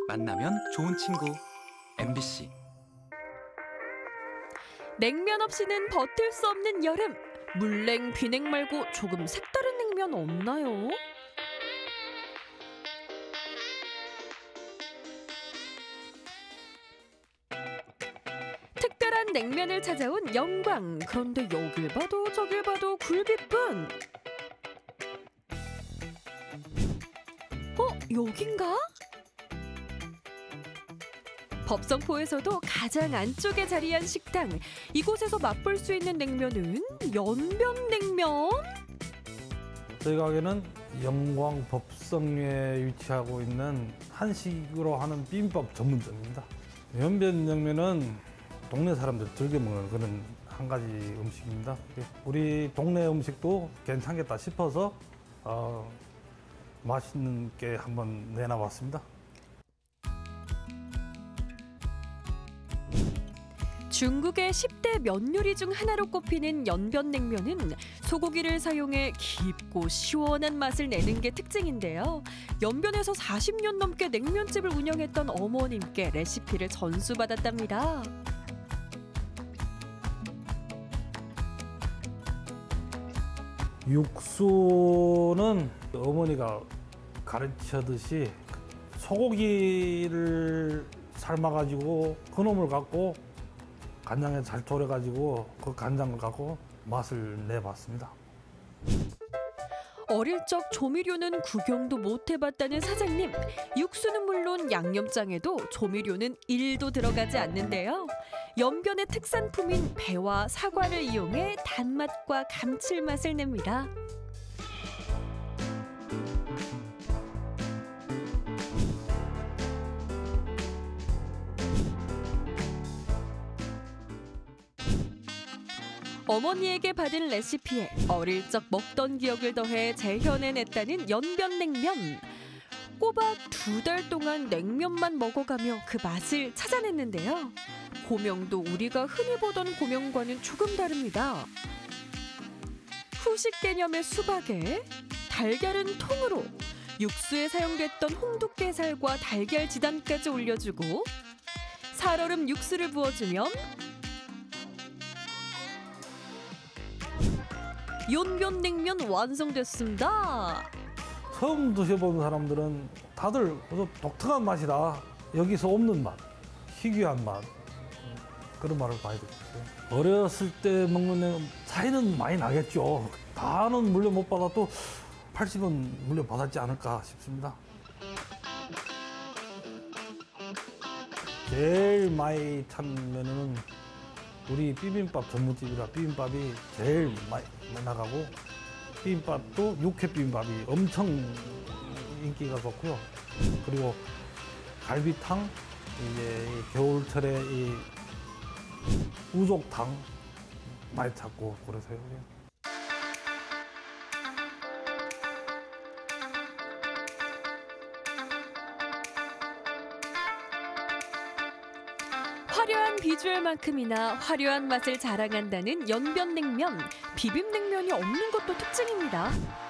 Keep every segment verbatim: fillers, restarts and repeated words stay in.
만나면 좋은 친구 엠비씨. 냉면 없이는 버틸 수 없는 여름. 물냉, 비냉 말고 조금 색다른 냉면 없나요? 특별한 냉면을 찾아온 영광. 그런데 여길 봐도 저길 봐도 굴비뿐. 어? 여긴가? 법성포에서도 가장 안쪽에 자리한 식당. 이곳에서 맛볼 수 있는 냉면은 연변냉면? 저희 가게는 영광 법성리에 위치하고 있는 한식으로 하는 비빔밥 전문점입니다. 연변냉면은 동네 사람들 즐겨 먹는 그런 한 가지 음식입니다. 우리 동네 음식도 괜찮겠다 싶어서 어, 맛있는 게 한번 내놔봤습니다. 중국의 십 대 면 요리 중 하나로 꼽히는 연변냉면은 소고기를 사용해 깊고 시원한 맛을 내는 게 특징인데요. 연변에서 사십 년 넘게 냉면집을 운영했던 어머님께 레시피를 전수받았답니다. 육수는 어머니가 가르치듯이 소고기를 삶아가지고 그놈을 갖고 간장에 잘 졸여가지고 그 간장을 갖고 맛을 내봤습니다. 어릴 적 조미료는 구경도 못 해봤다는 사장님. 육수는 물론 양념장에도 조미료는 일도 들어가지 않는데요. 연변의 특산품인 배와 사과를 이용해 단맛과 감칠맛을 냅니다. 어머니에게 받은 레시피에 어릴 적 먹던 기억을 더해 재현해냈다는 연변냉면. 꼬박 두 달 동안 냉면만 먹어가며 그 맛을 찾아냈는데요. 고명도 우리가 흔히 보던 고명과는 조금 다릅니다. 후식 개념의 수박에 달걀은 통으로, 육수에 사용됐던 홍두깨살과 달걀 지단까지 올려주고 살얼음 육수를 부어주면 연변냉면 완성됐습니다. 처음 드셔본 사람들은 다들 독특한 맛이다. 여기서 없는 맛, 희귀한 맛, 그런 말을 많이 듣겠어요. 어렸을 때 먹는 차이는 많이 나겠죠. 다는 물려 못 받아도 팔십은 물려 받았지 않을까 싶습니다. 제일 많이 찾는 우리 비빔밥 전문집이라 비빔밥이 제일 많이 나가고, 비빔밥도 육회 비빔밥이 엄청 인기가 좋고요. 그리고 갈비탕, 이제 겨울철에 이 우족탕 많이 찾고 그러세요. 화려한 비주얼만큼이나 화려한 맛을 자랑한다는 연변냉면. 비빔냉면이 없는 것도 특징입니다.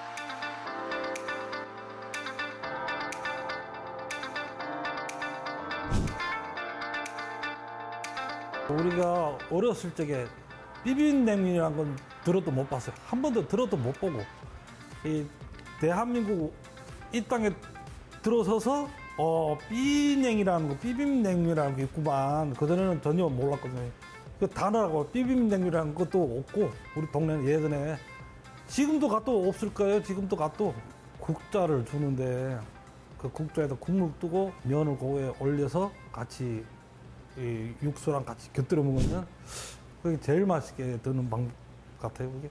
우리가 어렸을 적에 비빔냉면이라는 건 들어도 못 봤어요. 한 번도 들어도 못 보고, 이 대한민국 이 땅에 들어서서 어, 비냉이라는 거, 비빔냉면이라는 게 있구만. 그전에는 전혀 몰랐거든요. 그 단어라고 비빔냉면이라는 것도 없고, 우리 동네는 예전에, 지금도 가도 없을 거예요. 지금도 가도 국자를 주는데, 그 국자에다 국물 뜨고 면을 그거에 올려서 같이 이 육수랑 같이 곁들여 먹으면 그게 제일 맛있게 드는 방법 같아요, 그게.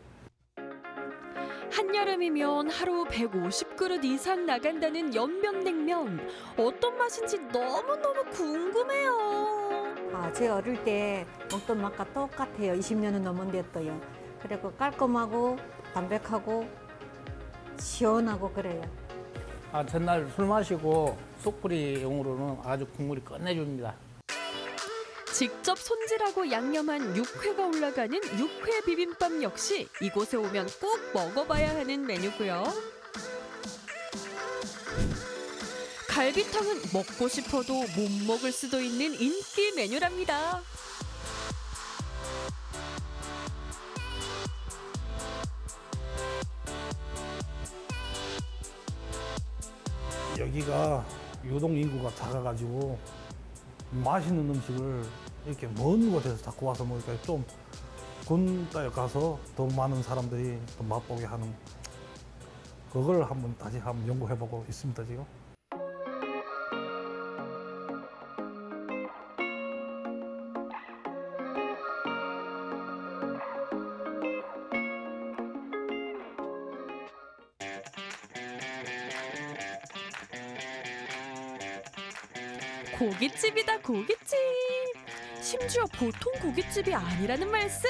한여름이면 하루 백오십 그릇 이상 나간다는 연변냉면. 어떤 맛인지 너무너무 궁금해요. 아, 제 어릴 때 먹던 맛과 똑같아요. 이십 년은 넘었는데도요. 그리고 깔끔하고 담백하고 시원하고 그래요. 아, 전날 술 마시고 쏙부리용으로는 아주 국물이 끝내줍니다. 직접 손질하고 양념한 육회가 올라가는 육회 비빔밥 역시 이곳에 오면 꼭 먹어봐야 하는 메뉴고요. 갈비탕은 먹고 싶어도 못 먹을 수도 있는 인기 메뉴랍니다. 여기가 유동 인구가 작아가지고 맛있는 음식을 이렇게 먼 곳에서 자꾸 와서 먹으니까 좀 군가에 가서 더 많은 사람들이 또 맛보게 하는 그걸 한번 다시 한번 연구해보고 있습니다 지금. 고깃집이다 고깃집. 심지어 보통 고깃집이 아니라는 말씀.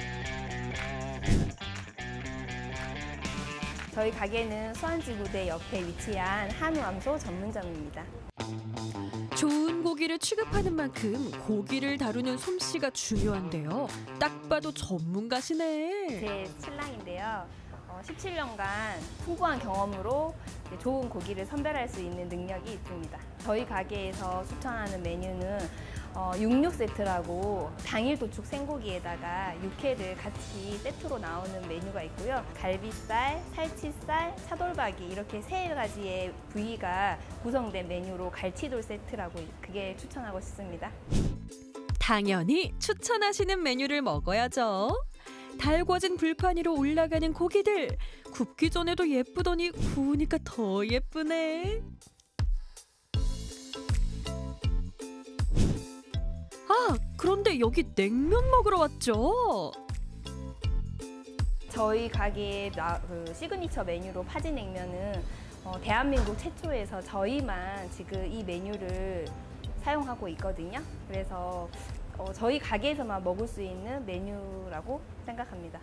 저희 가게는 수안지구대 옆에 위치한 한우암소 전문점입니다. 좋은 고기를 취급하는 만큼 고기를 다루는 솜씨가 중요한데요. 딱 봐도 전문가시네. 제 신랑인데요. 어, 십칠 년간 풍부한 경험으로 좋은 고기를 선별할 수 있는 능력이 있습니다. 저희 가게에서 추천하는 메뉴는 어, 육육 세트라고 당일 도축 생고기에다가 육회를 같이 세트로 나오는 메뉴가 있고요. 갈비살, 살치살, 차돌박이 이렇게 세 가지의 부위가 구성된 메뉴로 갈치돌 세트라고 그게 추천하고 싶습니다. 당연히 추천하시는 메뉴를 먹어야죠. 달궈진 불판 위로 올라가는 고기들. 굽기 전에도 예쁘더니 구우니까 더 예쁘네. 아, 그런데 여기 냉면 먹으러 왔죠? 저희 가게의 나, 그 시그니처 메뉴로 파지냉면은 어, 대한민국 최초에서 저희만 지금 이 메뉴를 사용하고 있거든요. 그래서 어, 저희 가게에서만 먹을 수 있는 메뉴라고 생각합니다.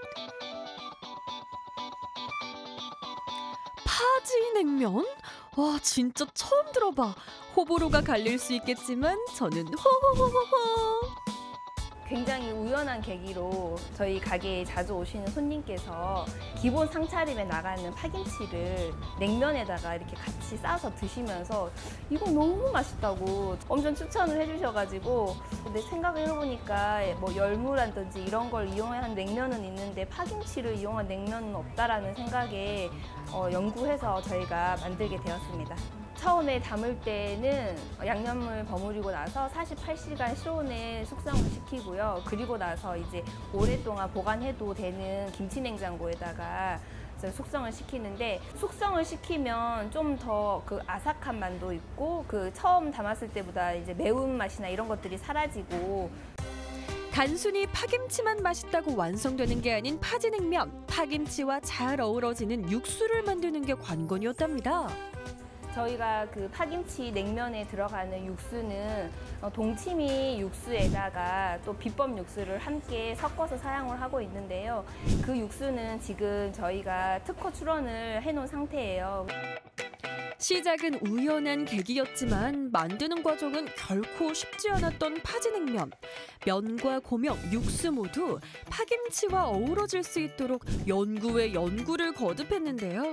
파지냉면? 와, 진짜 처음 들어봐. 호불호가 갈릴 수 있겠지만 저는 호호호호호. 굉장히 우연한 계기로 저희 가게에 자주 오시는 손님께서 기본 상차림에 나가는 파김치를 냉면에다가 이렇게 같이 싸서 드시면서 이거 너무 맛있다고 엄청 추천을 해주셔가지고 근데 생각을 해보니까 뭐 열무라든지 이런 걸 이용한 냉면은 있는데 파김치를 이용한 냉면은 없다라는 생각에 어, 연구해서 저희가 만들게 되었습니다. 처음에 담을 때는 양념을 버무리고 나서 사십팔 시간 실온에 숙성을 시키고요. 그리고 나서 이제 오랫동안 보관해도 되는 김치냉장고에다가 숙성을 시키는데 숙성을 시키면 좀 더 그 아삭한 맛도 있고 그 처음 담았을 때보다 이제 매운맛이나 이런 것들이 사라지고 단순히 파김치만 맛있다고 완성되는 게 아닌 파지냉면. 파김치와 잘 어우러지는 육수를 만드는 게 관건이었답니다. 저희가 그 파김치 냉면에 들어가는 육수는 동치미 육수에다가 또 비법 육수를 함께 섞어서 사용을 하고 있는데요. 그 육수는 지금 저희가 특허 출원을 해놓은 상태예요. 시작은 우연한 계기였지만 만드는 과정은 결코 쉽지 않았던 파지냉면. 면과 고명, 육수 모두 파김치와 어우러질 수 있도록 연구에 연구를 거듭했는데요.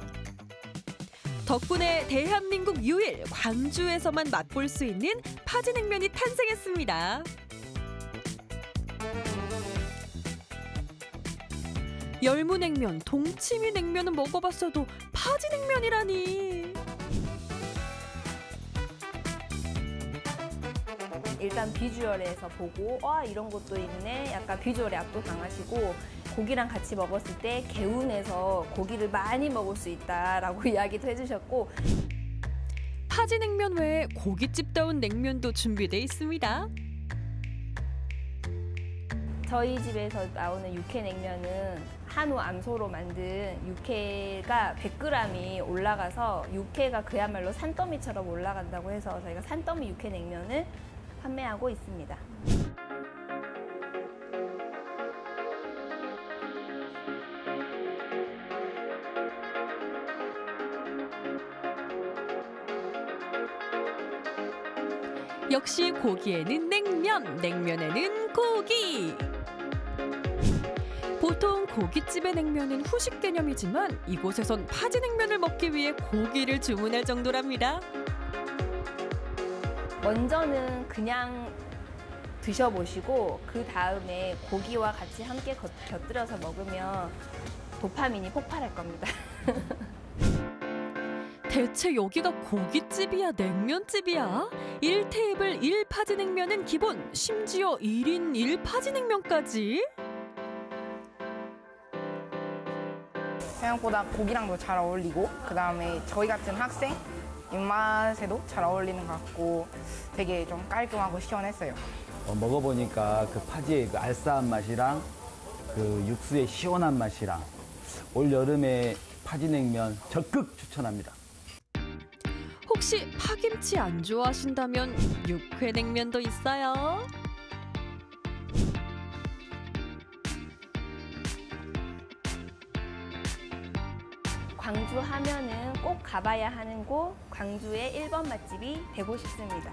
덕분에 대한민국 유일 광주에서만 맛볼 수 있는 파지냉면이 탄생했습니다. 열무냉면, 동치미냉면은 먹어봤어도 파지냉면이라니. 일단 비주얼에서 보고 와 이런 것도 있네 약간 비주얼에 압도당하시고 고기랑 같이 먹었을 때 개운해서 고기를 많이 먹을 수 있다라고 이야기도 해주셨고 파지냉면 외에 고깃집다운 냉면도 준비돼 있습니다. 저희 집에서 나오는 육회냉면은 한우 암소로 만든 육회가 백 그램이 올라가서 육회가 그야말로 산더미처럼 올라간다고 해서 저희가 산더미 육회냉면을 판매하고 있습니다. 역시 고기에는 냉면, 냉면에는 고기. 보통 고깃집의 냉면은 후식 개념이지만 이곳에선 파지냉면을 먹기 위해 고기를 주문할 정도랍니다. 먼저는 그냥 드셔보시고 그 다음에 고기와 같이 함께 곁- 곁들여서 먹으면 도파민이 폭발할 겁니다. 대체 여기가 고깃집이야 냉면집이야? 일 테이블 일 파지 냉면은 기본, 심지어 일 인 일 파지 냉면까지? 생각보다 고기랑도 잘 어울리고 그 다음에 저희 같은 학생 입맛에도 잘 어울리는 것 같고 되게 좀 깔끔하고 시원했어요. 어, 먹어보니까 그 파지의 그 알싸한 맛이랑 그 육수의 시원한 맛이랑 올 여름에 파지냉면 적극 추천합니다. 혹시 파김치 안 좋아하신다면 육회냉면도 있어요. 광주 하면은 꼭 가봐야 하는 곳, 광주의 일 번 맛집이 되고 싶습니다.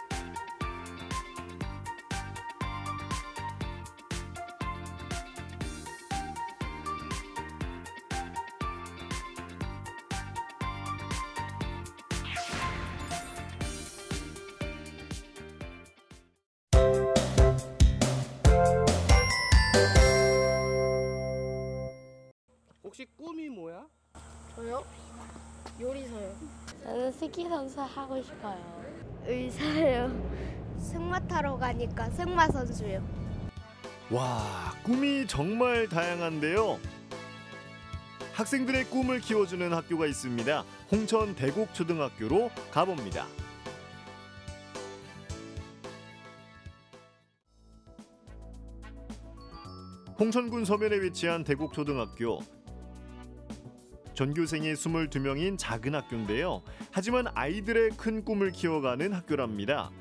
혹시 꿈이 뭐야? 저요? 요리사요. 저는 스키 선수 하고 싶어요. 의사요. 승마 타러 가니까 승마 선수요. 와, 꿈이 정말 다양한데요. 학생들의 꿈을 키워주는 학교가 있습니다. 홍천 대곡초등학교로 가봅니다. 홍천군 서면에 위치한 대곡초등학교. 전교생이 스물두 명인 작은 학교인데요. 하지만 아이들의 큰 꿈을 키워가는 학교랍니다.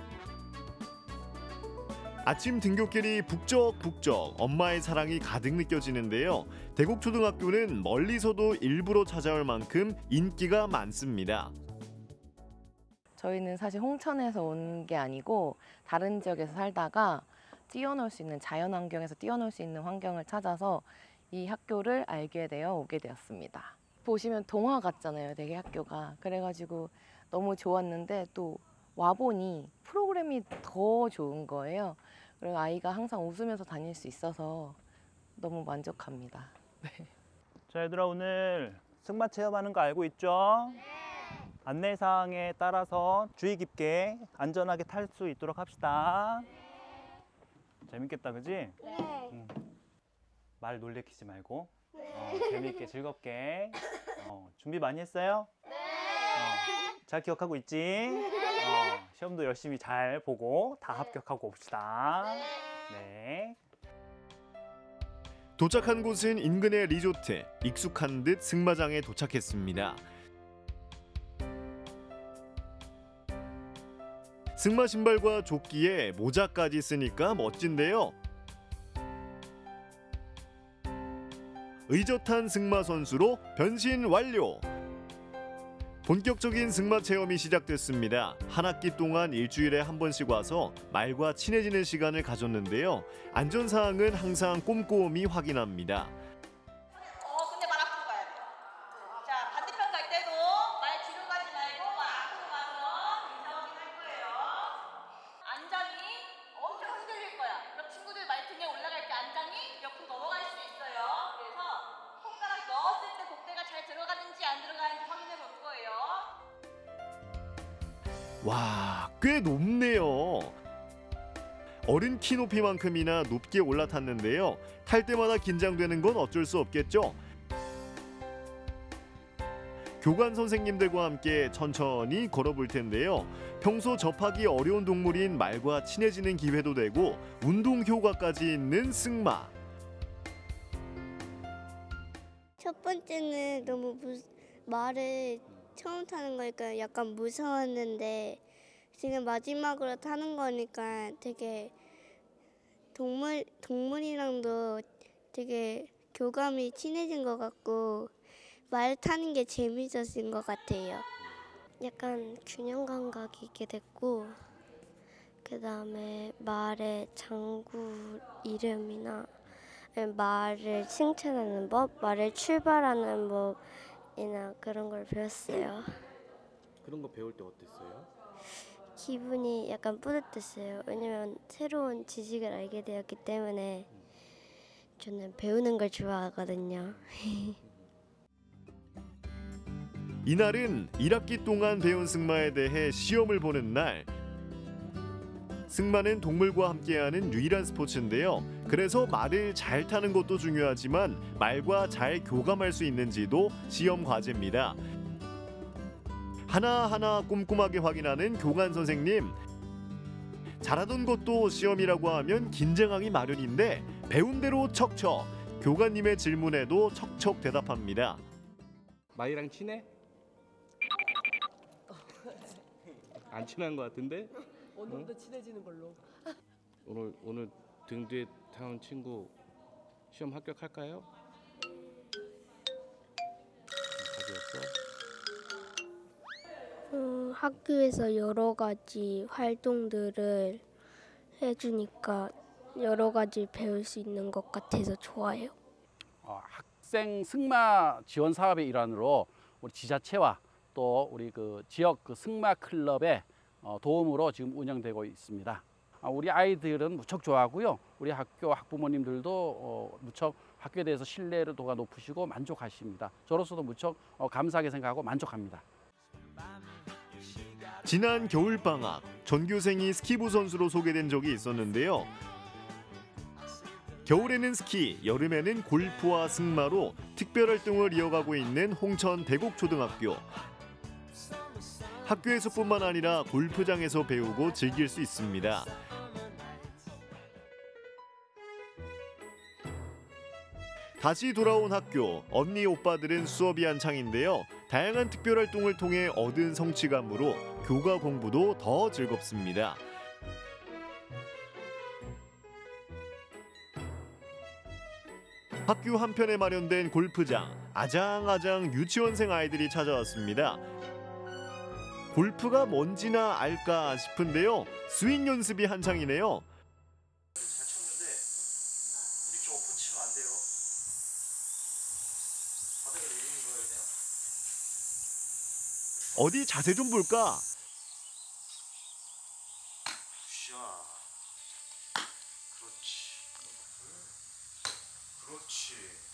아침 등굣길이 북적북적 엄마의 사랑이 가득 느껴지는데요. 대곡초등학교는 멀리서도 일부러 찾아올 만큼 인기가 많습니다. 저희는 사실 홍천에서 온 게 아니고 다른 지역에서 살다가 뛰어놀 수 있는 자연환경에서 뛰어놀 수 있는 환경을 찾아서 이 학교를 알게 되어 오게 되었습니다. 보시면 동화 같잖아요, 되게 학교가. 그래가지고 너무 좋았는데 또 와보니 프로그램이 더 좋은 거예요. 그리고 아이가 항상 웃으면서 다닐 수 있어서 너무 만족합니다. 네. 자, 얘들아 오늘 승마 체험하는 거 알고 있죠? 네. 안내사항에 따라서 주의 깊게 안전하게 탈 수 있도록 합시다. 네. 재밌겠다, 그지? 네. 응. 말 놀래키지 말고 어, 재밌게 즐겁게 어, 준비 많이 했어요? 네. 어, 잘 기억하고 있지? 어, 시험도 열심히 잘 보고 다 합격하고 옵시다. 네. 도착한 곳은 인근의 리조트. 익숙한 듯 승마장에 도착했습니다. 승마 신발과 조끼에 모자까지 쓰니까 멋진데요. 의젓한 승마 선수로 변신 완료. 본격적인 승마 체험이 시작됐습니다. 한 학기 동안 일주일에 한 번씩 와서 말과 친해지는 시간을 가졌는데요. 안전사항은 항상 꼼꼼히 확인합니다. 어, 근데 말 앞으로 가야 돼요. 자, 반대편 갈 때도 말 뒤로 가지 말고 말 앞으로 가서 인사하긴 할 거예요. 안장이 엄청 흔들릴 거야. 그럼 친구들 말등에 올라갈 때 안장이 옆으로 넘어갈 수 있어요. 그래서 손가락 넣었을 때 복대가 잘 들어가는지 안 들어가는지 확인해 볼 거예요. 와, 꽤 높네요. 어른 키 높이만큼이나 높게 올라탔는데요. 탈 때마다 긴장되는 건 어쩔 수 없겠죠. 교관 선생님들과 함께 천천히 걸어볼 텐데요. 평소 접하기 어려운 동물인 말과 친해지는 기회도 되고 운동 효과까지 있는 승마. 첫 번째는 너무 무, 말을 처음 타는 거니까 약간 무서웠는데 지금 마지막으로 타는 거니까 되게 동물, 동물이랑도 되게 교감이 친해진 것 같고 말 타는 게 재밌어진 것 같아요. 약간 균형 감각이 있게 됐고 그 다음에 말의 장구 이름이나 말을 칭찬하는 법, 말을 출발하는 법이나 그런 걸 배웠어요. 그런 거 배울 때 어땠어요? 기분이 약간 뿌듯했어요. 왜냐면 새로운 지식을 알게 되었기 때문에 저는 배우는 걸 좋아하거든요. 이날은 일 학기 동안 배운 승마에 대해 시험을 보는 날. 승마는 동물과 함께하는 유일한 스포츠인데요. 그래서 말을 잘 타는 것도 중요하지만 말과 잘 교감할 수 있는지도 시험 과제입니다. 하나하나 꼼꼼하게 확인하는 교관 선생님. 잘하던 것도 시험이라고 하면 긴장하기 마련인데 배운 대로 척척, 교관님의 질문에도 척척 대답합니다. 말이랑 친해? 안 친한 것 같은데? 오늘도 응? 친해지는 걸로. 오늘 오늘 등 뒤에 타온 친구 시험 합격할까요? 음, 학교에서 여러 가지 활동들을 해주니까 여러 가지 배울 수 있는 것 같아서 좋아요. 어, 학생 승마 지원 사업의 일환으로 우리 지자체와 또 우리 그 지역 그 승마 클럽의 어, 도움으로 지금 운영되고 있습니다. 아, 우리 아이들은 무척 좋아하고요. 우리 학교 학부모님들도 어, 무척 학교에 대해서 신뢰도가 높으시고 만족하십니다. 저로서도 무척 어, 감사하게 생각하고 만족합니다. 지난 겨울방학, 전교생이 스키부 선수로 소개된 적이 있었는데요. 겨울에는 스키, 여름에는 골프와 승마로 특별활동을 이어가고 있는 홍천 대곡초등학교. 학교에서뿐만 아니라 골프장에서 배우고 즐길 수 있습니다. 다시 돌아온 학교, 언니 오빠들은 수업이 한창인데요. 다양한 특별활동을 통해 얻은 성취감으로 교과 공부도 더 즐겁습니다. 학교 한편에 마련된 골프장, 아장아장 유치원생 아이들이 찾아왔습니다. 골프가 뭔지나 알까 싶은데요. 스윙 연습이 한창이네요. 어디 자세 좀 볼까? 그렇지.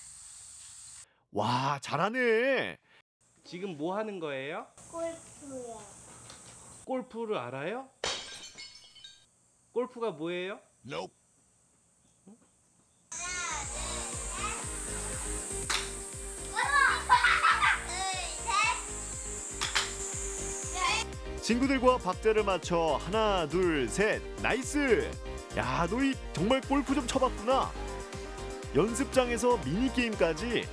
와, 잘하네. 지금 뭐 하는 거예요? 골프요. 골프를 알아요? 골프가 뭐예요? Nope. 친구들과 박자를 맞춰 하나, 둘, 셋, 나이스! 야, 너희 정말 골프 좀 쳐봤구나. 연습장에서 미니게임까지.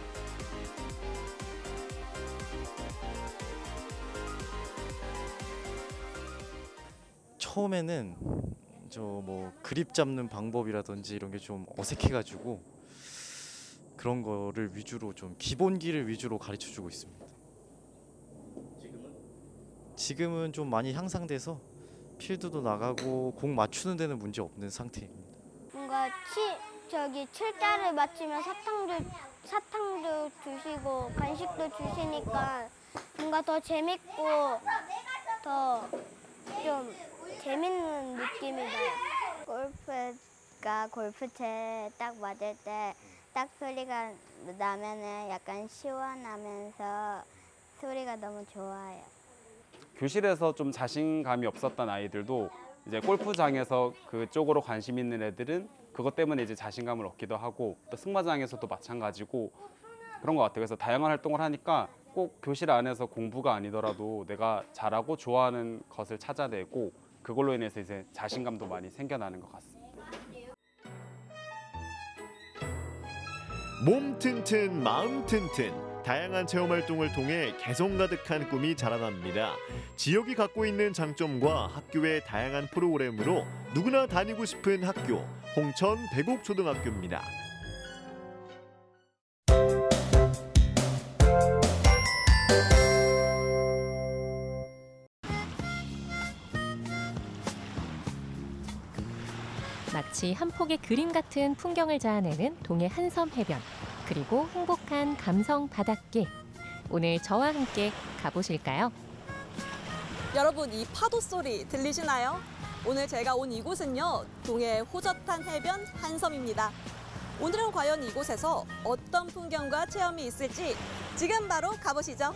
처음에는 저 뭐 그립 잡는 방법이라든지 이런 게 좀 어색해가지고 그런 거를 위주로 좀 기본기를 위주로 가르쳐주고 있습니다. 지금은? 지금은 좀 많이 향상돼서 필드도 나가고 공 맞추는 데는 문제 없는 상태입니다. 뭔가 치 저기 칠자를 맞추면 사탕도 사탕도 주시고 간식도 주시니까 뭔가 더 재밌고 더 좀 재밌는 느낌이 나요. 골프가 골프채 딱 맞을 때 딱 소리가 나면은 약간 시원하면서 소리가 너무 좋아요. 교실에서 좀 자신감이 없었던 아이들도 이제 골프장에서 그쪽으로 관심 있는 애들은 그것 때문에 이제 자신감을 얻기도 하고 또 승마장에서도 마찬가지고 그런 것 같아요. 그래서 다양한 활동을 하니까 꼭 교실 안에서 공부가 아니더라도 내가 잘하고 좋아하는 것을 찾아내고 그걸로 인해서 이제 자신감도 많이 생겨나는 것 같습니다. 몸 튼튼, 마음 튼튼. 다양한 체험 활동을 통해 개성 가득한 꿈이 자라납니다. 지역이 갖고 있는 장점과 학교의 다양한 프로그램으로 누구나 다니고 싶은 학교, 홍천 대곡초등학교입니다. 마치 한 폭의 그림 같은 풍경을 자아내는 동해 한섬 해변, 그리고 행복한 감성 바닷길. 오늘 저와 함께 가보실까요? 여러분, 이 파도 소리 들리시나요? 오늘 제가 온 이곳은요, 동해 호젓한 해변 한섬입니다. 오늘은 과연 이곳에서 어떤 풍경과 체험이 있을지 지금 바로 가보시죠.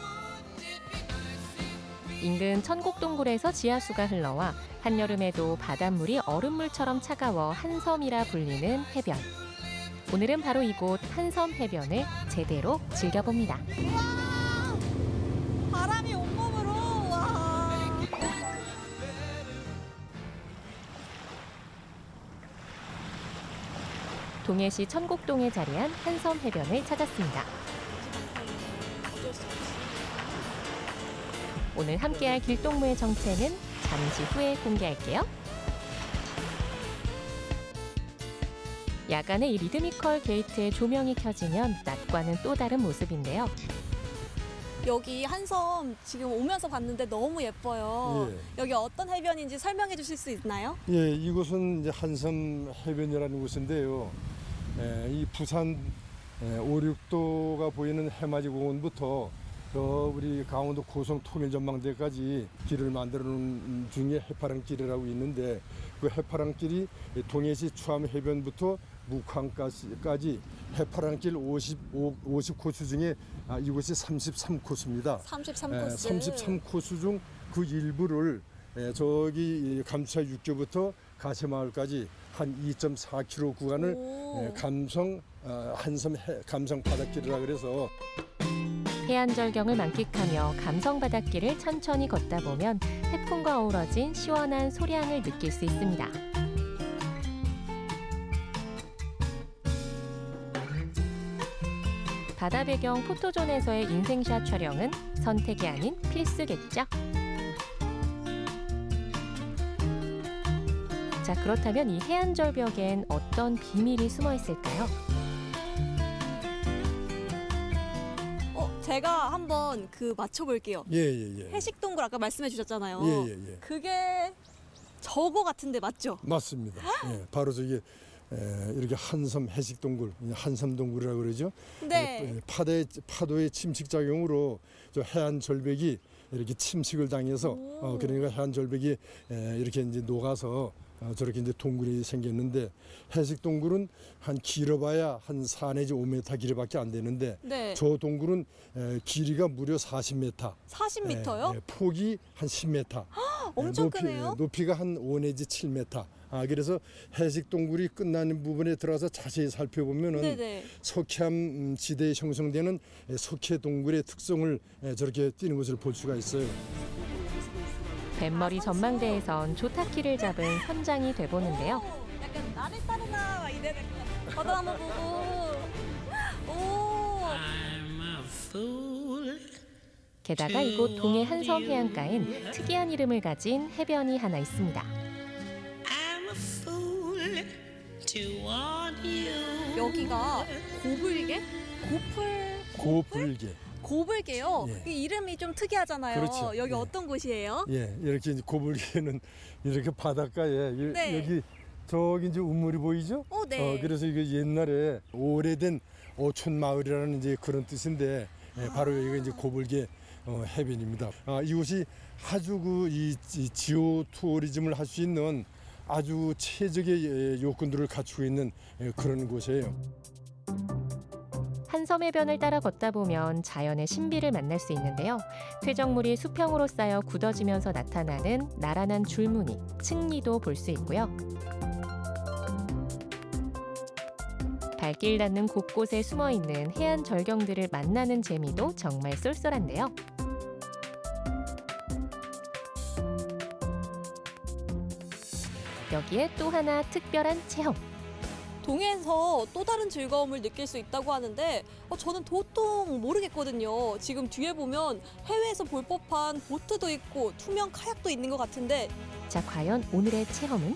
인근 천곡동굴에서 지하수가 흘러와 한여름에도 바닷물이 얼음물처럼 차가워 한섬이라 불리는 해변. 오늘은 바로 이곳 한섬 해변을 제대로 즐겨봅니다. 바람이 온몸으로. 와. 동해시 천곡동에 자리한 한섬 해변을 찾았습니다. 오늘 함께할 길동무의 정체는 잠시 후에 공개할게요. 야간에 이 리드미컬 게이트의 조명이 켜지면 낮과는 또 다른 모습인데요. 여기 한섬 지금 오면서 봤는데 너무 예뻐요. 예. 여기 어떤 해변인지 설명해 주실 수 있나요? 예, 이곳은 이제 한섬 해변이라는 곳인데요. 예, 이 부산 예, 오륙도가 보이는 해맞이 공원부터 저 우리 강원도 고성 통일전망대까지 길을 만들어 놓은 중에 해파랑길이라고 있는데 그 해파랑길이 동해시 추암 해변부터 묵항까지 해파랑길 오십오, 오십 코스 중에 아, 이곳이 삼십삼 코스입니다. 삼십삼 코스. 예, 삼십삼 코스 중 그 일부를 예, 저기 감차 육교부터 가세마을까지 한 이 점 사 킬로미터 구간을 예, 감성 어, 한섬 해, 감성 바닷길이라 그래서 해안 절경을 만끽하며 감성 바닷길을 천천히 걷다 보면 해풍과 어우러진 시원한 소량을 느낄 수 있습니다. 바다 배경 포토존에서의 인생샷 촬영은 선택이 아닌 필수겠죠. 자, 그렇다면 이 해안 절벽엔 어떤 비밀이 숨어 있을까요? 어, 제가 한번 그 맞춰볼게요. 예, 예, 예. 해식동굴 아까 말씀해 주셨잖아요. 예, 예, 예. 그게 저거 같은데 맞죠? 맞습니다. 예, 바로 저기 에, 이렇게 한섬 해식동굴, 한섬동굴이라고 그러죠. 네. 예, 파도의, 파도의 침식 작용으로 저 해안 절벽이 이렇게 침식을 당해서 어, 그러니까 해안 절벽이 에, 이렇게 이제 녹아서 어, 저렇게 이제 동굴이 생겼는데 해식동굴은 한 길어봐야 한 사 내지 오 미터 길이밖에 안 되는데 네. 저 동굴은 에, 길이가 무려 사십 미터. 사십 미터요? 에, 에, 폭이 한 십 미터. 엄청 높이, 크네요. 높이가 한 오 내지 칠 미터. 아, 그래서 해식동굴이 끝나는 부분에 들어가서 자세히 살펴보면은 네네. 석회암 지대에 형성되는 석회동굴의 특성을 저렇게 띄는 것을 볼 수가 있어요. 뱃머리 전망대에선 조타키를 잡은 선장이 돼보는데요. 약간 나를 따르나 막 이래야 될 것 같아요. 바다 한번 보고. 오. 게다가 이곳 동해 한섬 해안가엔 특이한 이름을 가진 해변이 하나 있습니다. 여기가 고불개? 고풀? 고불개. 고불개요? 예. 이 이름이 좀 특이하잖아요. 그렇죠. 여기 예. 어떤 곳이에요? 예, 이렇게 이제 고불개는 이렇게 바닷가에 이- 네. 여기 저기 이제 우물이 보이죠? 어, 네. 어, 그래서 이게 옛날에 오래된 어촌 마을이라는 이제 그런 뜻인데 예, 바로 여기가 이제 고불개 어, 해변입니다. 아, 이곳이 아주 그 이 지오 투어리즘을 할 수 있는 아주 최적의 예, 요건들을 갖추고 있는 예, 그런 곳이에요. 한섬 해변을 따라 걷다 보면 자연의 신비를 만날 수 있는데요. 퇴적물이 수평으로 쌓여 굳어지면서 나타나는 나란한 줄무늬, 층리도 볼 수 있고요. 발길 닿는 곳곳에 숨어있는 해안 절경들을 만나는 재미도 정말 쏠쏠한데요. 여기에 또 하나 특별한 체험. 동해에서 또 다른 즐거움을 느낄 수 있다고 하는데 어, 저는 도통 모르겠거든요. 지금 뒤에 보면 해외에서 볼 법한 보트도 있고 투명 카약도 있는 것 같은데 자, 과연 오늘의 체험은?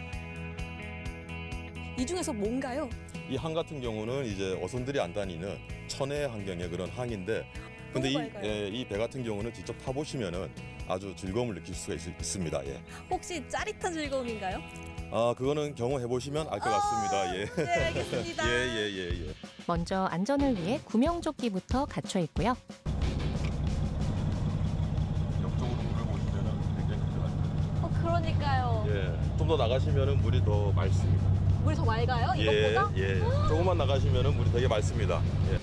이 중에서 뭔가요? 이 항 같은 경우는 이제 어선들이 안 다니는 천혜 환경의 그런 항인데 근데 이, 너무 밝아요. 예, 이 배 같은 경우는 직접 타보시면은 아주 즐거움을 느낄 수가 있, 있습니다. 예. 혹시 짜릿한 즐거움인가요? 아 그거는 경험해 보시면 알 것 같습니다. 예. 네, 알겠습니다. 예, 예, 예, 예. 먼저 안전을 위해 구명조끼부터 갖춰 있고요. 옆쪽으로 물을 보시면은 그러니까요. 예, 좀 더 나가시면은 물이 더 맑습니다. 물이 더 맑아요? 예, 이것보다? 예. 조금만 나가시면은 물이 되게 맑습니다. 예.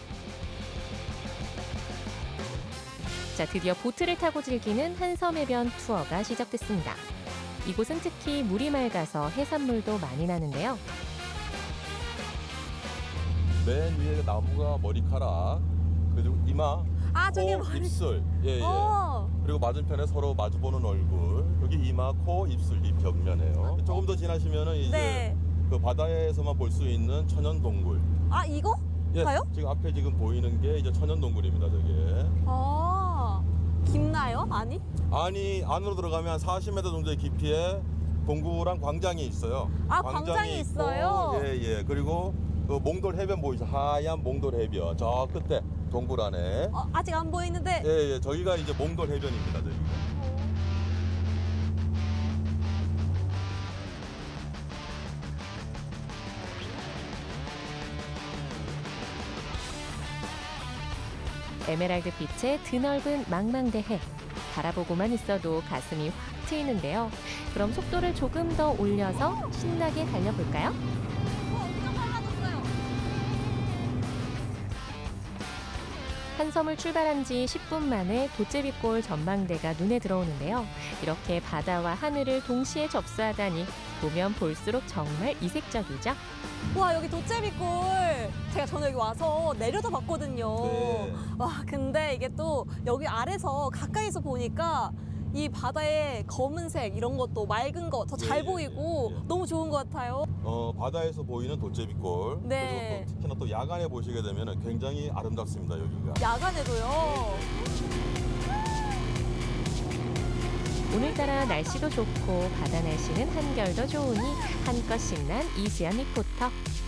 자, 드디어 보트를 타고 즐기는 한섬해변 투어가 시작됐습니다. 이곳은 특히 물이 맑아서 해산물도 많이 나는데요. 맨 위에 나무가 머리카락, 그리고 이마, 아, 저기 코, 머리- 입술, 예, 예. 어. 그리고 맞은편에 서로 마주보는 얼굴, 여기 이마, 코, 입술, 이 벽면에요. 조금 더 지나시면은 이제 네. 그 바다에서만 볼 수 있는 천연 동굴. 아, 이거? 예, 가요? 지금 앞에 지금 보이는 게 이제 천연 동굴입니다, 저게. 아, 깊나요? 많이? 아니 안으로 들어가면 한 사십 미터 정도의 깊이에 동굴한 광장이 있어요. 아, 광장이 있고, 있어요? 예, 예. 그리고 그 몽돌 해변 보이죠? 하얀 몽돌 해변. 저 끝에 동굴 안에. 어, 아직 안 보이는데. 예, 예. 저기가 이제 몽돌 해변입니다, 저기가. 에메랄드 빛의 드넓은 망망대해. 바라보고만 있어도 가슴이 확 트이는데요. 그럼 속도를 조금 더 올려서 신나게 달려볼까요? 한섬을 출발한 지 십 분 만에 도제비골 전망대가 눈에 들어오는데요. 이렇게 바다와 하늘을 동시에 접수하다니 보면 볼수록 정말 이색적이죠. 와, 여기 도제비골. 제가 저는 여기 와서 내려다 봤거든요. 네. 와, 근데 이게 또 여기 아래서 가까이서 보니까 이 바다의 검은색 이런 것도 맑은 거 더 잘 예, 예, 보이고 예, 예. 너무 좋은 것 같아요. 어, 바다에서 보이는 도제비골. 네. 그리고 또 특히나 또 야간에 보시게 되면 굉장히 아름답습니다, 여기가. 야간에도요. 오늘따라 날씨도 좋고 바다 날씨는 한결 더 좋으니 한껏 신난 이수연 리포터.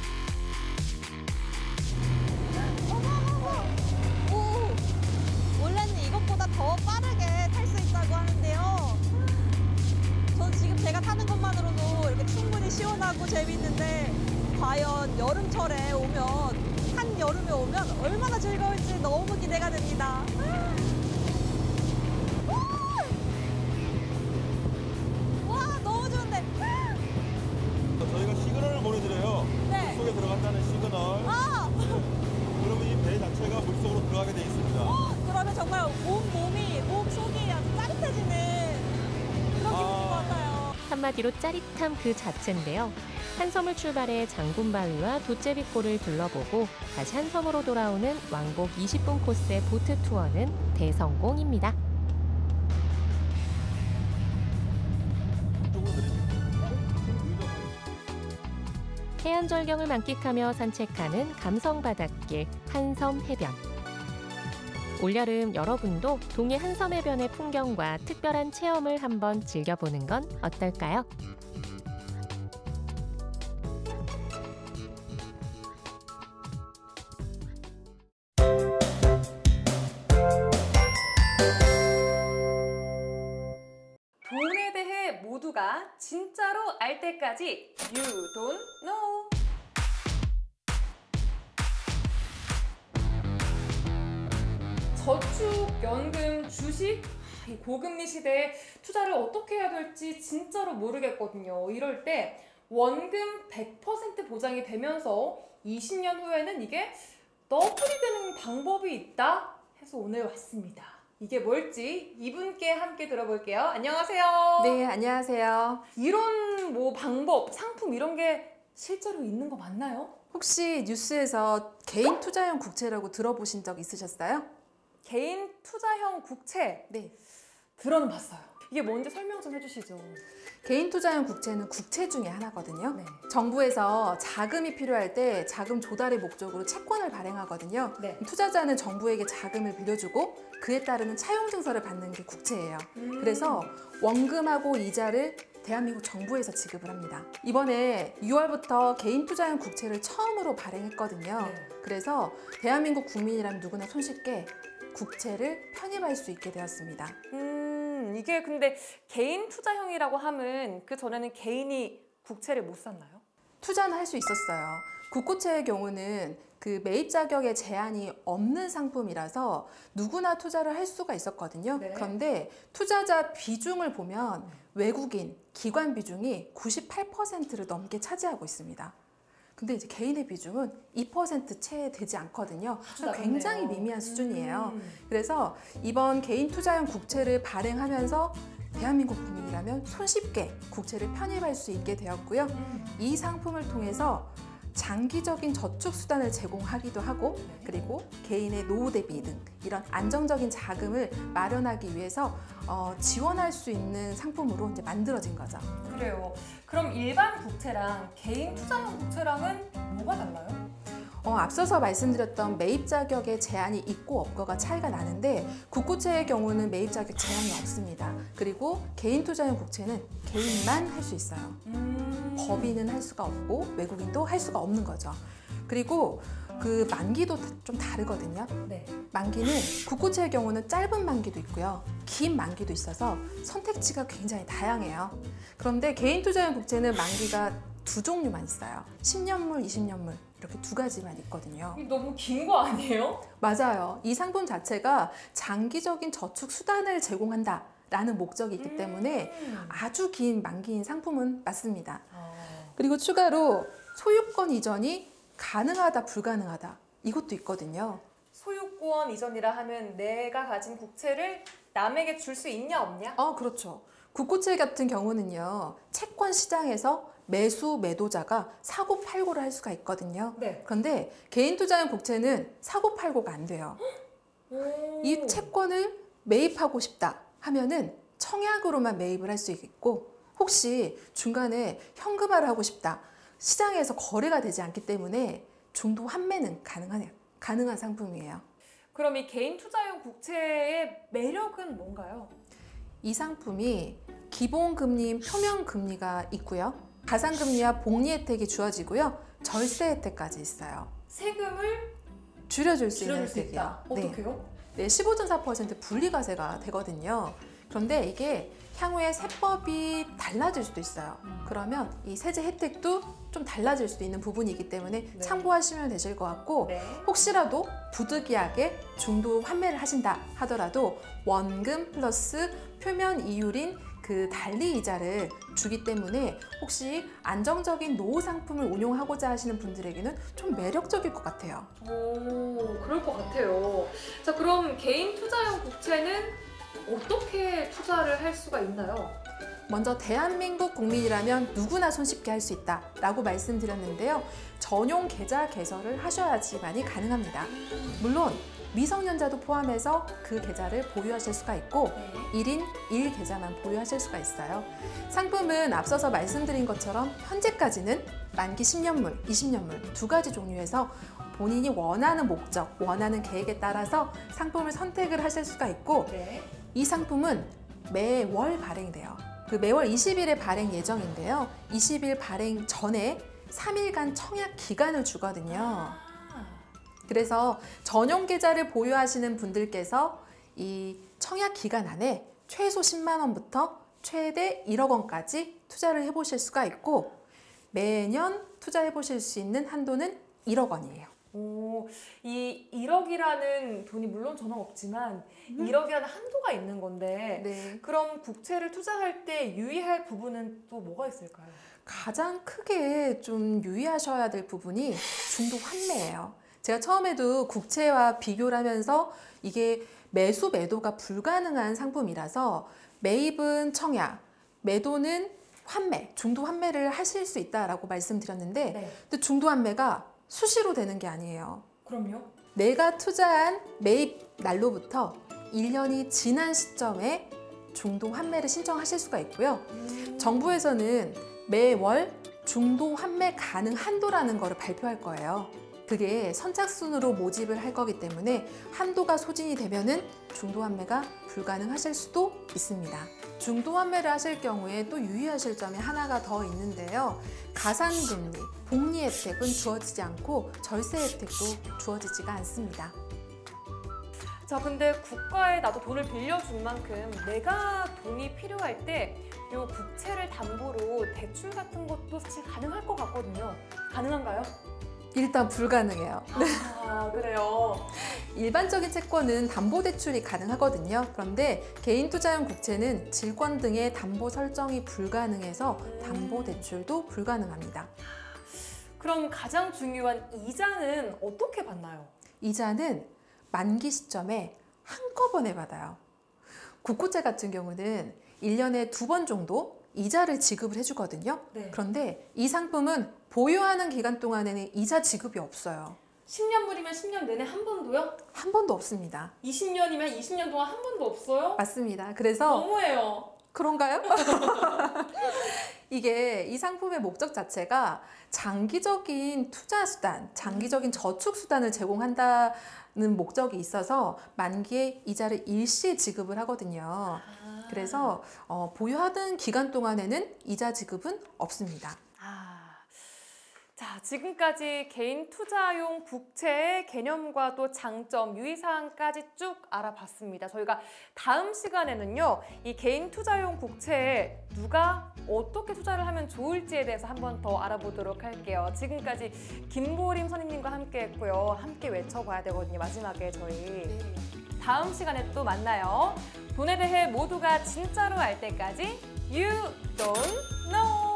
오, 원래는 이것보다 더 빠르게 탈 수 있다고 하는데요. 전 지금 제가 타는 것만으로도 이렇게 충분히 시원하고 재밌는데 과연 여름철에 오면, 한여름에 오면 얼마나 즐거울지 너무 기대가 됩니다. 와, 너무 좋은데. 저희가 시그널을 보내드려요. 네. 물속에 들어간다는 시그널. 아! 그러면 이 배 자체가 물속으로 들어가게 돼 있습니다. 그러면 정말 온 몸이, 몸 속이 아주 짜릿해지는 그런 기분인 것 같아요. 한마디로 짜릿함 그 자체인데요. 한섬을 출발해 장군바위와 도제비골을 둘러보고 다시 한섬으로 돌아오는 왕복 이십 분 코스의 보트 투어는 대성공입니다. 해안 절경을 만끽하며 산책하는 감성 바닷길 한섬 해변. 올여름 여러분도 동해 한섬 해변의 풍경과 특별한 체험을 한번 즐겨보는 건 어떨까요? 돈에 대해 모두가 진짜로 알 때까지 You don't know. 저축, 연금, 주식, 이 고금리 시대에 투자를 어떻게 해야 될지 진짜로 모르겠거든요. 이럴 때 원금 백 퍼센트 보장이 되면서 이십 년 후에는 이게 너프리 되는 방법이 있다 해서 오늘 왔습니다. 이게 뭘지 이분께 함께 들어볼게요. 안녕하세요. 네, 안녕하세요. 이런 뭐 방법, 상품 이런 게 실제로 있는 거 맞나요? 혹시 뉴스에서 개인 투자형 국채라고 들어보신 적 있으셨어요? 개인 투자형 국채? 네. 들어는 봤어요. 이게 뭔지 설명 좀 해주시죠. 개인 투자형 국채는 국채 중에 하나거든요. 네. 정부에서 자금이 필요할 때 자금 조달의 목적으로 채권을 발행하거든요. 네. 투자자는 정부에게 자금을 빌려주고 그에 따르는 차용 증서를 받는 게 국채예요. 음. 그래서 원금하고 이자를 대한민국 정부에서 지급을 합니다. 이번에 유월부터 개인 투자형 국채를 처음으로 발행했거든요. 네. 그래서 대한민국 국민이라면 누구나 손쉽게 국채를 편입할 수 있게 되었습니다. 음, 이게 근데 개인 투자형이라고 하면 그 전에는 개인이 국채를 못 샀나요? 투자는 할 수 있었어요. 국고채의 경우는 그 매입 자격에 제한이 없는 상품이라서 누구나 투자를 할 수가 있었거든요. 네. 그런데 투자자 비중을 보면 외국인, 기관 비중이 구십팔 퍼센트를 넘게 차지하고 있습니다. 근데 이제 개인의 비중은 이 퍼센트 채 되지 않거든요. 굉장히 낮네요. 미미한 수준이에요. 음. 그래서 이번 개인 투자형 국채를 발행하면서 대한민국 국민이라면 손쉽게 국채를 편입할 수 있게 되었고요. 이 상품을 통해서 장기적인 저축 수단을 제공하기도 하고 그리고 개인의 노후 대비 등 이런 안정적인 자금을 마련하기 위해서 어, 지원할 수 있는 상품으로 이제 만들어진 거죠. 그래요. 그럼 일반 국채랑 개인 투자형 국채랑은 뭐가 달라요? 어, 앞서서 말씀드렸던 매입 자격에 제한이 있고 없고가 차이가 나는데 국고채의 경우는 매입 자격 제한이 없습니다. 그리고 개인 투자형 국채는 개인만 할 수 있어요. 음... 법인은 할 수가 없고 외국인도 할 수가 없는 거죠. 그리고 그 만기도 좀 다르거든요. 네. 만기는 국고채의 경우는 짧은 만기도 있고요. 긴 만기도 있어서 선택지가 굉장히 다양해요. 그런데 개인 투자형 국채는 만기가 두 종류만 있어요. 십 년물, 이십 년물 이렇게 두 가지만 있거든요. 너무 긴 거 아니에요? 맞아요. 이 상품 자체가 장기적인 저축 수단을 제공한다라는 목적이 있기 때문에 아주 긴 만기인 상품은 맞습니다. 그리고 추가로 소유권 이전이 가능하다, 불가능하다 이것도 있거든요. 소유권 이전이라 하면 내가 가진 국채를 남에게 줄 수 있냐 없냐? 어, 그렇죠. 국고채 같은 경우는요. 채권 시장에서 매수, 매도자가 사고팔고를 할 수가 있거든요. 네. 그런데 개인 투자형 국채는 사고팔고가 안 돼요. 오. 이 채권을 매입하고 싶다 하면은 청약으로만 매입을 할 수 있고 혹시 중간에 현금화를 하고 싶다. 시장에서 거래가 되지 않기 때문에 중도 환매는 가능한, 가능한 상품이에요. 그럼 이 개인 투자형 국채의 매력은 뭔가요? 이 상품이 기본금리인 표면금리가 있고요. 가상금리와 복리 혜택이 주어지고요. 절세 혜택까지 있어요. 세금을 줄여줄 수 있는 줄여줄 수 혜택이에요. 있다. 어떻게요? 네, 네, 십오 점 사 퍼센트 분리과세가 되거든요. 그런데 이게 향후에 세법이 달라질 수도 있어요. 그러면 이 세제 혜택도 좀 달라질 수도 있는 부분이기 때문에 네. 참고하시면 되실 것 같고 네. 혹시라도 부득이하게 중도 환매를 하신다 하더라도 원금 플러스 표면 이율인 그 달리 이자를 주기 때문에 혹시 안정적인 노후 상품을 운용하고자 하시는 분들에게는 좀 매력적일 것 같아요. 오, 그럴 것 같아요. 자, 그럼 개인 투자형 국채는 어떻게 투자를 할 수가 있나요? 먼저 대한민국 국민이라면 누구나 손쉽게 할 수 있다라고 말씀드렸는데요. 전용 계좌 개설을 하셔야지만이 가능합니다. 물론 미성년자도 포함해서 그 계좌를 보유하실 수가 있고 일 인 일 계좌만 보유하실 수가 있어요. 상품은 앞서서 말씀드린 것처럼 현재까지는 만기 십 년물, 이십 년물 두 가지 종류에서 본인이 원하는 목적, 원하는 계획에 따라서 상품을 선택을 하실 수가 있고 네. 이 상품은 매월 발행돼요. 그 매월 이십 일에 발행 예정인데요. 이십 일 발행 전에 삼 일간 청약 기간을 주거든요. 그래서 전용 계좌를 보유하시는 분들께서 이 청약 기간 안에 최소 십만 원부터 최대 일억 원까지 투자를 해보실 수가 있고 매년 투자해보실 수 있는 한도는 일억 원이에요. 오, 이 일억이라는 돈이 물론 저는 없지만 음. 일억이라는 한도가 있는 건데 네. 그럼 국채를 투자할 때 유의할 부분은 또 뭐가 있을까요? 가장 크게 좀 유의하셔야 될 부분이 중도 환매예요. 제가 처음에도 국채와 비교를 하면서 이게 매수 매도가 불가능한 상품이라서 매입은 청약, 매도는 환매, 중도 환매를 하실 수 있다라고 말씀드렸는데 네. 근데 중도 환매가 수시로 되는 게 아니에요. 그럼요? 내가 투자한 매입 날로부터 일 년이 지난 시점에 중도 환매를 신청하실 수가 있고요. 음. 정부에서는 매월 중도 환매 가능 한도라는 거를 발표할 거예요. 그게 선착순으로 모집을 할 거기 때문에 한도가 소진이 되면은 중도 환매가 불가능하실 수도 있습니다. 중도 환매를 하실 경우에 또 유의하실 점이 하나가 더 있는데요. 가산금리, 복리 혜택은 주어지지 않고 절세 혜택도 주어지지가 않습니다. 자, 근데 국가에 나도 돈을 빌려준 만큼 내가 돈이 필요할 때 이 국채를 담보로 대출 같은 것도 사실 가능할 것 같거든요. 가능한가요? 일단 불가능해요. 아, 그래요? 일반적인 채권은 담보대출이 가능하거든요. 그런데 개인 투자용 국채는 질권 등의 담보 설정이 불가능해서 담보대출도 불가능합니다. 그럼 가장 중요한 이자는 어떻게 받나요? 이자는 만기 시점에 한꺼번에 받아요. 국고채 같은 경우는 일 년에 두 번 정도 이자를 지급을 해주거든요. 네. 그런데 이 상품은 보유하는 기간 동안에는 이자 지급이 없어요. 십 년물이면 십 년 내내 한 번도요? 한 번도 없습니다. 이십 년이면 이십 년 동안 한 번도 없어요? 맞습니다. 그래서 너무해요. 그런가요? 이게 이 상품의 목적 자체가 장기적인 투자 수단, 장기적인 저축 수단을 제공한다는 목적이 있어서 만기에 이자를 일시 지급을 하거든요. 그래서 어, 보유하던 기간 동안에는 이자 지급은 없습니다. 자, 지금까지 개인 투자용 국채의 개념과 또 장점, 유의사항까지 쭉 알아봤습니다. 저희가 다음 시간에는요, 이 개인 투자용 국채에 누가 어떻게 투자를 하면 좋을지에 대해서 한 번 더 알아보도록 할게요. 지금까지 김보림 선임님과 함께 했고요. 함께 외쳐봐야 되거든요, 마지막에 저희. 다음 시간에 또 만나요. 돈에 대해 모두가 진짜로 알 때까지 You don't know.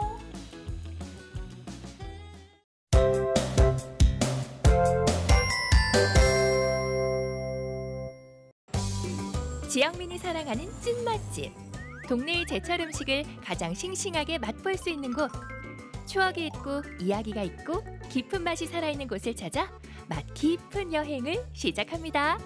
지영민이 사랑하는 찐 맛집. 동네의 제철 음식을 가장 싱싱하게 맛볼 수 있는 곳. 추억이 있고 이야기가 있고 깊은 맛이 살아있는 곳을 찾아 맛 깊은 여행을 시작합니다.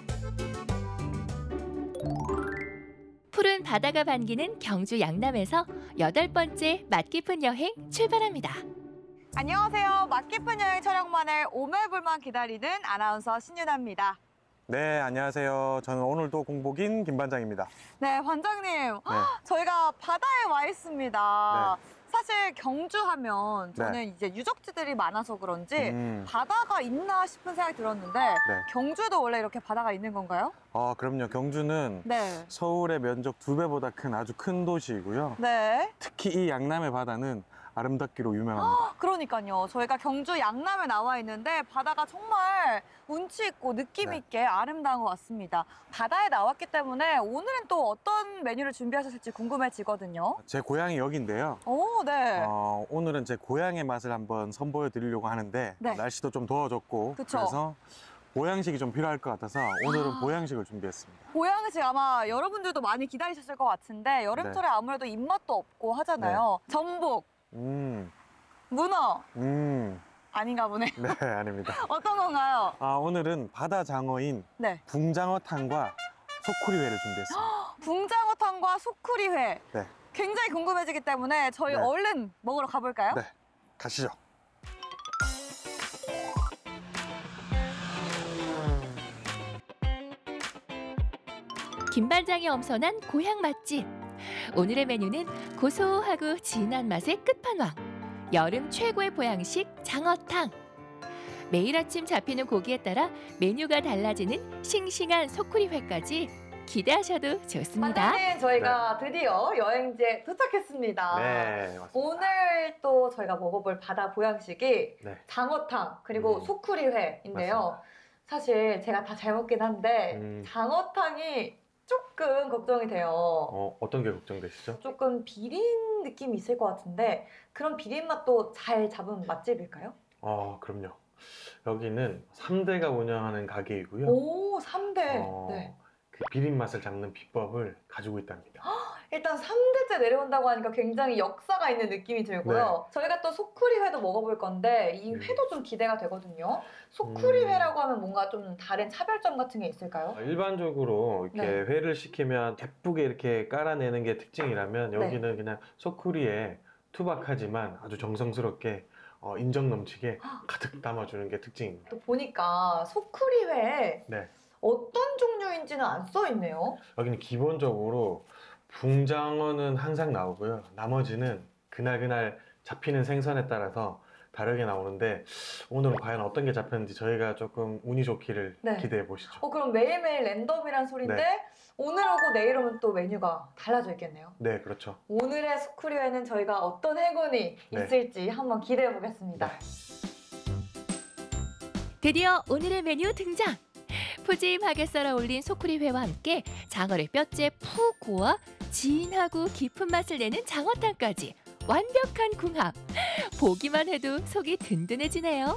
푸른 바다가 반기는 경주 양남에서 여덟 번째 맛 깊은 여행 출발합니다. 안녕하세요. 맛 깊은 여행 촬영만을 오매불만 기다리는 아나운서 신유나입니다. 네, 안녕하세요. 저는 오늘도 공복인 김반장입니다. 네, 반장님. 헉, 저희가 바다에 와 있습니다. 네. 사실 경주하면 저는 네. 이제 유적지들이 많아서 그런지 음. 바다가 있나 싶은 생각이 들었는데 네. 경주도 원래 이렇게 바다가 있는 건가요? 아, 그럼요. 경주는 네. 서울의 면적 두 배보다 큰 아주 큰 도시이고요. 네. 특히 이 양남의 바다는 아름답기로 유명합니다. 헉, 그러니까요. 저희가 경주 양남에 나와 있는데 바다가 정말 운치 있고 느낌 네. 있게 아름다운 것 같습니다. 바다에 나왔기 때문에 오늘은 또 어떤 메뉴를 준비하셨을지 궁금해지거든요. 제 고향이 여기인데요. 오, 네. 어, 오늘은 제 고향의 맛을 한번 선보여 드리려고 하는데 네. 날씨도 좀 더워졌고 그쵸. 그래서 보양식이 좀 필요할 것 같아서 오늘은 아. 보양식을 준비했습니다. 보양식 아마 여러분들도 많이 기다리셨을 것 같은데 여름철에 네. 아무래도 입맛도 없고 하잖아요. 전복, 음, 문어 음, 아닌가 보네. 네, 아닙니다. 어떤 건가요? 아, 오늘은 바다 장어인 네. 붕장어탕과 소쿠리회를 준비했습니다. 붕장어탕과 소쿠리회. 네, 굉장히 궁금해지기 때문에 저희 네. 얼른 먹으러 가볼까요? 네, 가시죠. 김반장이 엄선한 고향 맛집. 오늘의 메뉴는 고소하고 진한 맛의 끝판왕. 여름 최고의 보양식 장어탕. 매일 아침 잡히는 고기에 따라 메뉴가 달라지는 싱싱한 소쿠리회까지 기대하셔도 좋습니다. 반장님, 저희가 드디어 여행지에 도착했습니다. 네, 맞습니다. 오늘 또 저희가 먹어볼 바다 보양식이 네. 장어탕 그리고 음. 소쿠리회인데요. 맞습니다. 사실 제가 다 잘 먹긴 한데 음. 장어탕이 조금 걱정이 돼요. 어, 어떤 게 걱정되시죠? 조금 비린 느낌이 있을 것 같은데 그런 비린 맛도 잘 잡은 맛집일까요? 어, 그럼요. 여기는 삼 대가 운영하는 가게이고요. 오, 삼 대. 어, 네. 그 비린 맛을 잡는 비법을 가지고 있답니다. 일단 삼 대째 내려온다고 하니까 굉장히 역사가 있는 느낌이 들고요. 저희가 또 소쿠리회도 먹어볼 건데 이 회도 좀 기대가 되거든요. 소쿠리회라고 하면 뭔가 좀 다른 차별점 같은 게 있을까요? 어, 일반적으로 이렇게 네. 회를 시키면 예쁘게 이렇게 깔아내는 게 특징이라면 네. 여기는 그냥 소쿠리에 투박하지만 아주 정성스럽게 어, 인정 넘치게 가득 담아주는 게 특징입니다. 또 보니까 소쿠리회에 네. 어떤 종류인지는 안 써 있네요. 여기는 기본적으로 붕장어는 항상 나오고요. 나머지는 그날그날 잡히는 생선에 따라서 다르게 나오는데 오늘은 과연 어떤 게 잡혔는지 저희가 조금 운이 좋기를 네. 기대해 보시죠. 어, 그럼 매일매일 랜덤이란 소리인데 네. 오늘 오고 내일 오면 또 메뉴가 달라져 있겠네요. 네, 그렇죠. 오늘의 소쿠리회는 저희가 어떤 행운이 네. 있을지 한번 기대해 보겠습니다. 드디어 오늘의 메뉴 등장! 푸짐하게 썰어 올린 소쿠리회와 함께 장어를 뼈째 푹 고아 진하고 깊은 맛을 내는 장어탕까지 완벽한 궁합! 보기만 해도 속이 든든해지네요.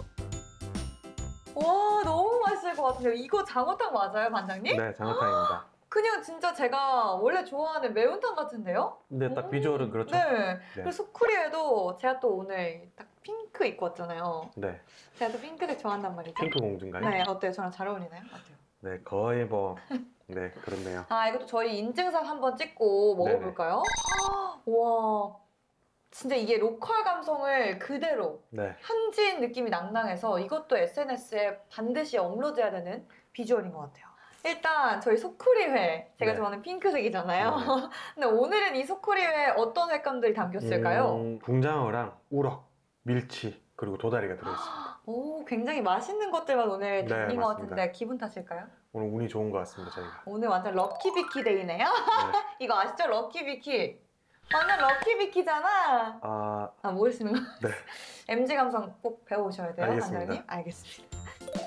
와, 너무 맛있을 것 같은데요. 이거 장어탕 맞아요, 반장님? 네, 장어탕입니다. 그냥 진짜 제가 원래 좋아하는 매운탕 같은데요? 근데 딱 비주얼은 그렇죠? 네. 그리고 소쿠리에도 제가 또 오늘 딱 핑크 입고 왔잖아요. 네. 제가 또 핑크색 좋아한단 말이죠. 핑크 공주인가요? 네, 어때요? 저랑 잘 어울리나요? 어때요? 네, 거의 뭐, 네, 그렇네요. 아, 이것도 저희 인증샷 한번 찍고 먹어볼까요? 와, 진짜 이게 로컬 감성을 그대로 네. 현지인 느낌이 낭낭해서 이것도 에스엔에스에 반드시 업로드해야 되는 비주얼인 것 같아요. 일단 저희 소쿠리회, 제가 네. 좋아하는 핑크색이잖아요. 근데 오늘은 이 소쿠리회 어떤 횟감들이 담겼을까요? 음, 붕장어랑 우럭, 밀치, 그리고 도다리가 들어있습니다. 오, 굉장히 맛있는 것들만 오늘 네, 담긴 것 맞습니다. 같은데 기분 탓일까요? 오늘 운이 좋은 것 같습니다, 저희가. 오늘 완전 럭키비키 데이네요? 이거 아시죠? 럭키비키. 완전 럭키비키잖아. 아, 아, 모르시는 거? 네. 엠지 감성 꼭 배워오셔야 돼요, 알겠습니다. 반장님. 알겠습니다.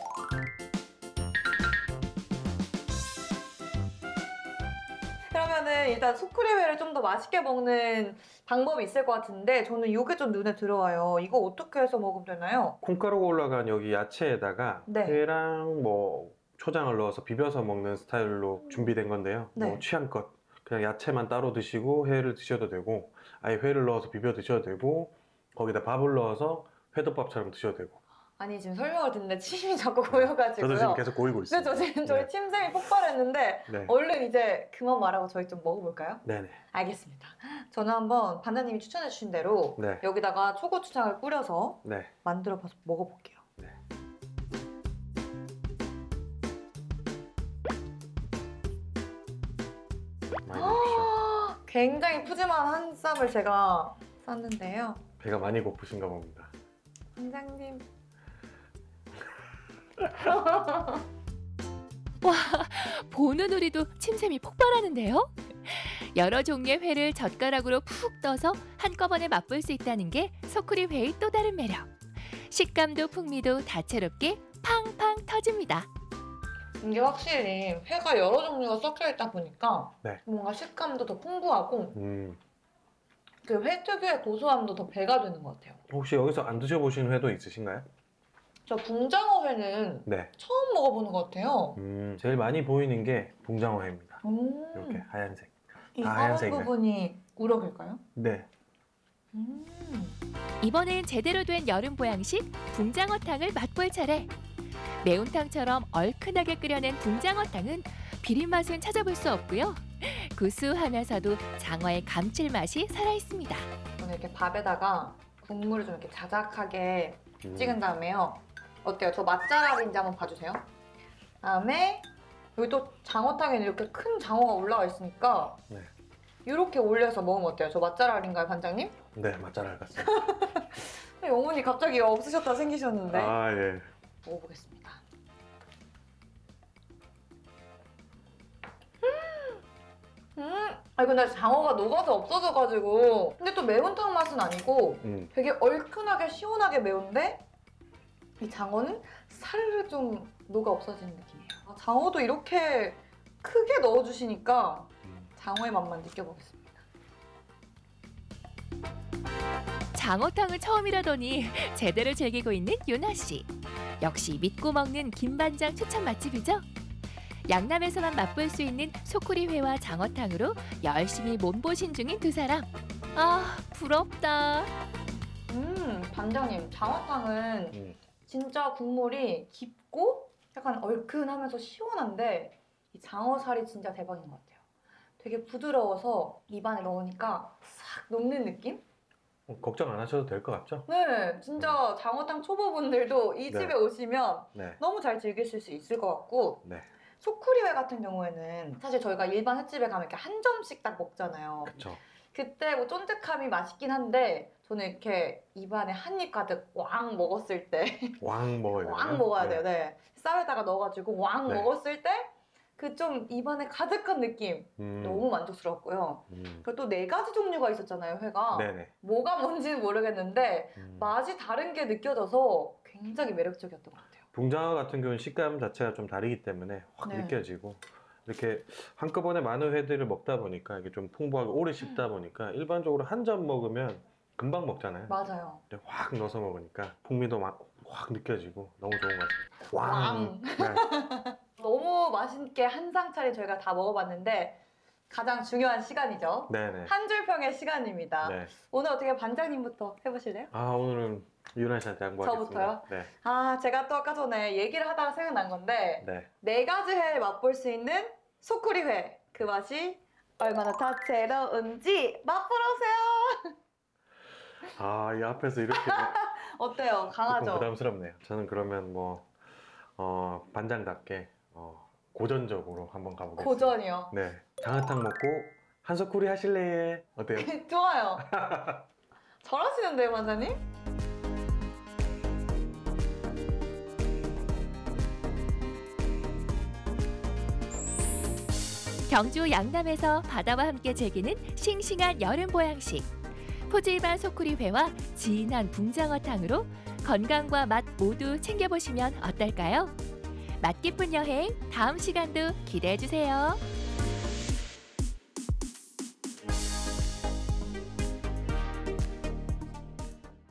그러면은 일단 소쿠리회를 좀 더 맛있게 먹는 방법이 있을 것 같은데 저는 이게 좀 눈에 들어와요. 이거 어떻게 해서 먹으면 되나요? 콩가루가 올라간 여기 야채에다가 네. 회랑 뭐 초장을 넣어서 비벼서 먹는 스타일로 준비된 건데요. 네. 뭐 취향껏 그냥 야채만 따로 드시고 회를 드셔도 되고 아예 회를 넣어서 비벼 드셔도 되고 거기다 밥을 넣어서 회덮밥처럼 드셔도 되고. 아니 지금 설명을 듣는데 침이 자꾸 고여가지고요. 저도 지금 계속 고이고 있어요. 네, 저 지금 저희 네. 침샘이 폭발했는데 네. 얼른 이제 그만 말하고 저희 좀 먹어볼까요? 네네. 알겠습니다. 저는 한번 반장님이 추천해 주신 대로 네. 여기다가 초고추장을 뿌려서 네. 만들어 봐서 먹어볼게요. 많이 드십시오. 굉장히 푸짐한 한 쌈을 제가 쌌는데요. 배가 많이 고프신가 봅니다. 반장님. 와, 보는 우리도 침샘이 폭발하는데요? 여러 종류의 회를 젓가락으로 푹 떠서 한꺼번에 맛볼 수 있다는 게 소쿠리회의 또 다른 매력. 식감도 풍미도 다채롭게 팡팡 터집니다. 이게 확실히 회가 여러 종류가 섞여 있다 보니까 네. 뭔가 식감도 더 풍부하고 음, 그 회 특유의 고소함도 더 배가 되는 것 같아요. 혹시 여기서 안 드셔보신 회도 있으신가요? 저 붕장어 회는 네. 처음 먹어보는 것 같아요. 음, 제일 많이 보이는 게 붕장어회입니다. 음. 이렇게 하얀색. 이 다 파란 하얀색이네. 부분이 우럭일까요? 네. 이번엔 제대로 된 여름 보양식 붕장어탕을 맛볼 차례. 매운탕처럼 얼큰하게 끓여낸 붕장어탕은 비린 맛은 찾아볼 수 없고요. 구수하면서도 장어의 감칠맛이 살아있습니다. 저는 이렇게 밥에다가 국물을 좀 이렇게 자작하게 음. 찍은 다음에요. 어때요? 저 맛잘알인지 한번 봐주세요. 다음에 여기 또 장어탕에는 이렇게 큰 장어가 올라와 있으니까 네. 이렇게 올려서 먹으면 어때요? 저 맛잘알인가요, 반장님? 네, 맛잘알 같습니다. 어머니 갑자기 없으셨다 생기셨는데 아, 예. 먹어보겠습니다. 음, 아니 근데 장어가 녹아서 없어져가지고 근데 또 매운탕 맛은 아니고 음. 되게 얼큰하게 시원하게 매운데 이 장어는 사르르 좀 녹아 없어지는 느낌이에요. 아, 장어도 이렇게 크게 넣어주시니까 장어의 맛만 느껴보겠습니다. 장어탕을 처음이라더니 제대로 즐기고 있는 유나 씨. 역시 믿고 먹는 김반장 추천 맛집이죠. 양남에서만 맛볼 수 있는 소쿠리회와 장어탕으로 열심히 몸보신 중인 두 사람. 아, 부럽다. 음, 반장님, 장어탕은 음. 진짜 국물이 깊고 약간 얼큰하면서 시원한데 이 장어살이 진짜 대박인 것 같아요. 되게 부드러워서 입안에 넣으니까 싹 녹는 느낌? 어, 걱정 안 하셔도 될 것 같죠? 네, 진짜 장어탕 초보분들도 이 네. 집에 오시면 네. 너무 잘 즐기실 수 있을 것 같고 네. 소쿠리회 같은 경우에는 사실 저희가 일반 횟집에 가면 이렇게 한 점씩 딱 먹잖아요. 그렇죠. 그때 뭐 쫀득함이 맛있긴 한데 저는 이렇게 입안에 한 입 가득 왕 먹었을 때 왕 먹어야 돼요. 왕 먹어야 돼요. 네. 쌀에다가 넣어가지고 왕 네. 먹었을 때 그 좀 입안에 가득한 느낌 음. 너무 만족스럽고요. 음. 그리고 또 네 가지 종류가 있었잖아요, 회가. 네네. 뭐가 뭔지는 모르겠는데 음. 맛이 다른 게 느껴져서 굉장히 매력적이었던 것 같아요. 붕장어 같은 경우는 식감 자체가 좀 다르기 때문에 확 네. 느껴지고 이렇게 한꺼번에 많은 회들을 먹다 보니까 이게 좀 풍부하게 오래 씹다 보니까 일반적으로 한 점 먹으면 금방 먹잖아요. 맞아요. 근데 확 넣어서 먹으니까 풍미도 막 확 느껴지고 너무 좋은 것 같습니다. 왕! 왕. 네. 너무 맛있게 한 상차례 저희가 다 먹어봤는데 가장 중요한 시간이죠. 네네. 한 줄 평의 시간입니다. 네. 오늘 어떻게 반장님부터 해보실래요? 아 오늘은 유나 씨한테 양보하겠습니다. 저부터요? 네. 아 제가 또 아까 전에 얘기를 하다가 생각난 건데 네. 네 가지 회를 맛볼 수 있는 소쿠리회 그 맛이 얼마나 다채로운지 맛보러 오세요. 아 이 앞에서 이렇게 어때요? 조금 강하죠? 부담스럽네요. 저는 그러면 뭐 어, 반장답게 어, 고전적으로 한번 가보겠습니다. 고전이요? 네. 장어탕 먹고 한석구리 하실래요? 어때요? 좋아요. 잘하시는데요, 반장님? 경주 양남에서 바다와 함께 즐기는 싱싱한 여름 보양식. 포질반 소쿠리회와 진한 붕장어탕으로 건강과 맛 모두 챙겨보시면 어떨까요? 맛 깊은 여행 다음 시간도 기대해 주세요.